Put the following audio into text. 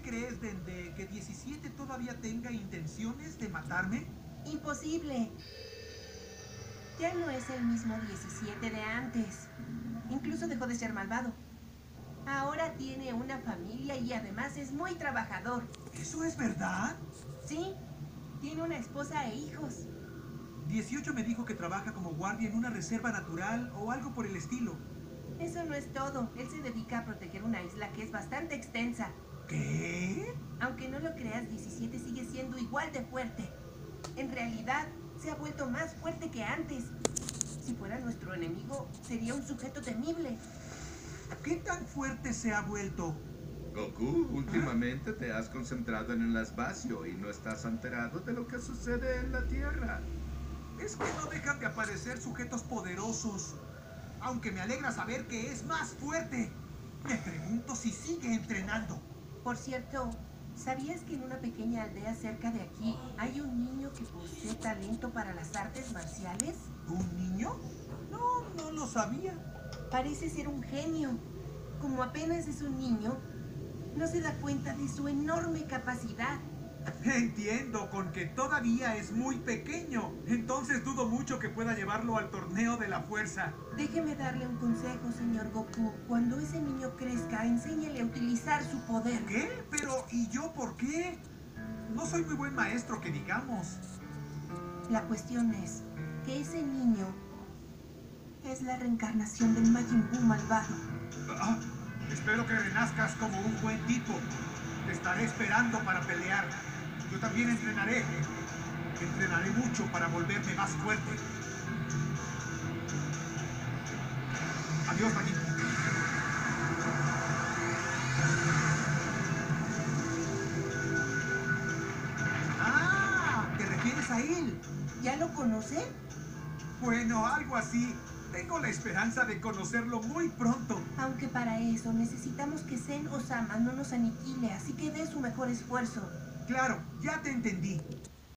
crees, Dende, que 17 todavía tenga intenciones de matarme? Imposible. Ya no es el mismo 17 de antes. Incluso dejó de ser malvado. Ahora tiene una familia y además es muy trabajador. ¿Eso es verdad? Sí, tiene una esposa e hijos. 18 me dijo que trabaja como guardia en una reserva natural o algo por el estilo. Eso no es todo. Él se dedica a proteger una isla que es bastante extensa. ¿Qué? Aunque no lo creas, 17 sigue siendo igual de fuerte. En realidad, se ha vuelto más fuerte que antes. Si fuera nuestro enemigo, sería un sujeto temible. ¿Qué tan fuerte se ha vuelto? Goku, últimamente te has concentrado en el espacio y no estás enterado de lo que sucede en la Tierra. Es que no dejan de aparecer sujetos poderosos. Aunque me alegra saber que es más fuerte. Me pregunto si sigue entrenando. Por cierto, ¿sabías que en una pequeña aldea cerca de aquí hay un niño que posee talento para las artes marciales? ¿Un niño? No, no lo sabía. Parece ser un genio. Como apenas es un niño, no se da cuenta de su enorme capacidad. Entiendo, con que todavía es muy pequeño. Entonces dudo mucho que pueda llevarlo al torneo de la fuerza. Déjeme darle un consejo, señor Goku. Cuando ese niño crezca, enséñele a utilizar su poder. ¿Qué? Pero, ¿y yo por qué? No soy muy buen maestro, que digamos. La cuestión es que ese niño es la reencarnación del Majin Buu malvado. Ah, espero que renazcas como un buen tipo. Te estaré esperando para pelear. Yo también entrenaré. Entrenaré mucho para volverme más fuerte. Adiós, Majin. Ah, ¿te refieres a él? ¿Ya lo conoce? Bueno, algo así. Tengo la esperanza de conocerlo muy pronto. Aunque para eso necesitamos que Zen Osama no nos aniquile, así que dé su mejor esfuerzo. Claro, ya te entendí.